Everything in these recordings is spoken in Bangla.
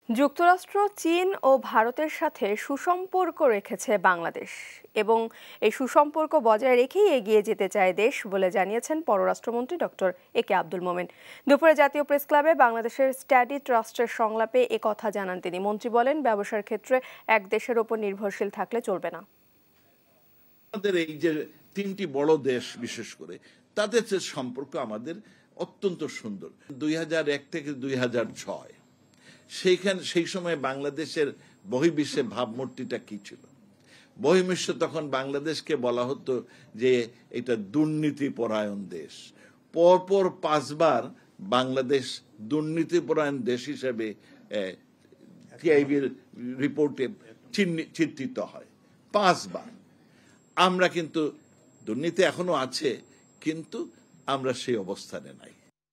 যুক্তরাষ্ট্র, চীন ও ভারতের সাথে সুসম্পর্ক রেখেছে বাংলাদেশ এবং এই সুসম্পর্ক বজায় রেখেই এগিয়ে যেতে চায় দেশ বলে জানিয়েছেন পররাষ্ট্রমন্ত্রী ডক্টর একে আব্দুল মোমেন। দুপুরে জাতীয় প্রেস ক্লাবে বাংলাদেশের স্টাডি ট্রাস্টের সংলাপে একথা জানান তিনি। মন্ত্রী বলেন, ব্যবসার ক্ষেত্রে এক দেশের ওপর নির্ভরশীল থাকলে চলবে না। আমাদের এই যে তিনটি বড় দেশ, বিশেষ করে তাদের যে সম্পর্ক আমাদের অত্যন্ত সুন্দর। 2001 থেকে 2006 সেই সময় বাংলাদেশের বহির্বিশ্বে ভাবমূর্তিটা কি ছিল? বহির্বিশ্বে তখন বাংলাদেশকে বলা হতো যে এটা দুর্নীতিপরায়ণ দেশ। পরপর 5 বার বাংলাদেশ দুর্নীতিপরায়ণ দেশ হিসেবে টিআইবির রিপোর্টে চিত্রিত হয় 5 বার। আমরা কিন্তু দুর্নীতি এখনো আছে, কিন্তু আমরা সেই অবস্থানে নাই।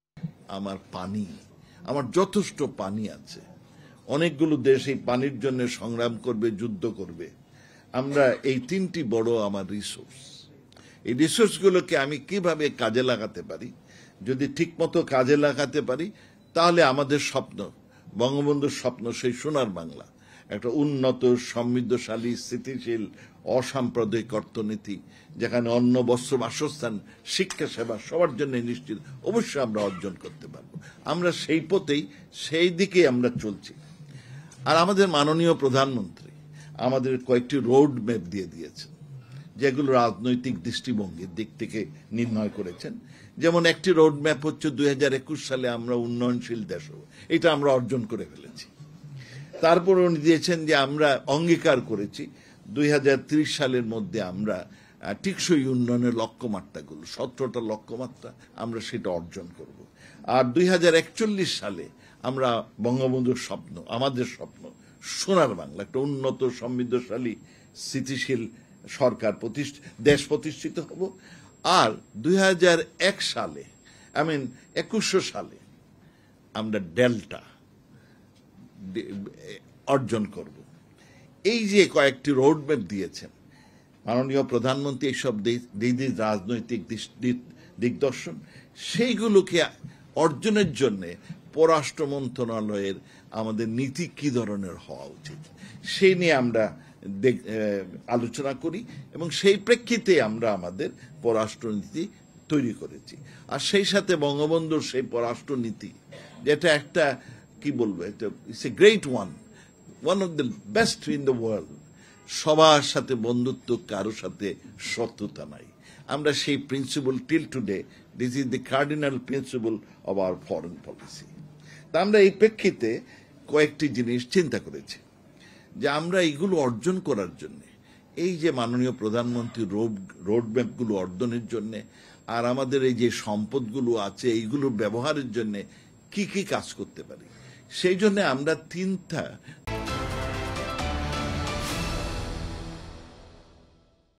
আমার যথেষ্ট পানি আছে। অনেকগুলো দেশ এই পানির জন্য সংগ্রাম করবে, যুদ্ধ করবে। আমরা এই তিনটি বড় আমার রিসোর্স। এই রিসোর্সগুলোকে আমি কিভাবে কাজে লাগাতে পারি, যদি ঠিকমতো কাজে লাগাতে পারি, তাহলে আমাদের স্বপ্ন, বঙ্গবন্ধুর স্বপ্ন, সেই সোনার বাংলা, একটা উন্নত, সমৃদ্ধশালী, স্থিতিশীল, অসাম্প্রদায়িক অর্থনীতি, যেখানে অন্ন, বস্ত্র, বাসস্থান, শিক্ষা, সেবা সবার জন্য নিশ্চিত, অবশ্যই আমরা অর্জন করতে পারবো। আমরা সেই পথেই, সেই দিকে আমরা চলছি। আর আমাদের মাননীয় প্রধানমন্ত্রী আমাদের কয়েকটি রোড ম্যাপ দিয়ে দিয়েছেন, যেগুলো রাজনৈতিক দৃষ্টিভঙ্গির দিক থেকে নির্ণয় করেছেন। যেমন একটি রোড ম্যাপ হচ্ছে 2021 সালে আমরা উন্নয়নশীল দেশ হব, এটা আমরা অর্জন করে ফেলেছি। তারপর উনি দিয়েছেন যে আমরা অঙ্গীকার করেছি 2030 সালের মধ্যে আমরা টেকসই উন্নয়নের লক্ষ্যমাত্রাগুলো, 17টা লক্ষ্যমাত্রা, আমরা সেটা অর্জন করব। আর 2041 সালে আমরা বঙ্গবন্ধুর স্বপ্ন, আমাদের স্বপ্ন, সোনার বাংলা, একটা উন্নত, সমৃদ্ধশালী, স্থিতিশীল সরকার দেশ প্রতিষ্ঠিত হব। আর 2001 সালে, 2100 সালে আমরা ডেল্টা অর্জন করব। এই যে কয়েকটি রোডম্যাপ দিয়েছেন মাননীয় প্রধানমন্ত্রী, এইসব রাজনৈতিক দিগদর্শন, সেইগুলোকে অর্জনের জন্য পররাষ্ট্র মন্ত্রণালয়ের আমাদের নীতি কি ধরনের হওয়া উচিত, সেই নিয়ে আমরা আলোচনা করি এবং সেই প্রেক্ষিতে আমরা আমাদের পররাষ্ট্রনীতি তৈরি করেছি। আর সেই সাথে বঙ্গবন্ধুর সেই পররাষ্ট্রনীতি, যেটা একটা কি বলবো, it's a great one of the best in the world. সবার সাথে বন্ধুত্ব, কারো সাথে শত্রুতা নাই। আমরা সেই principle till today, this is the cardinal principle of our foreign policy. তা আমরা এই প্রেক্ষিতে কয়েকটি জিনিস চিন্তা করেছি যে আমরা এইগুলো অর্জন করার জন্য, এই যে মাননীয় প্রধানমন্ত্রী রোডম্যাপগুলো অর্জনের জন্য, আর আমাদের এই যে সম্পদগুলো আছে এইগুলো ব্যবহারের জন্য কি কি কাজ করতে পারি, সেই জন্য আমরা 3টা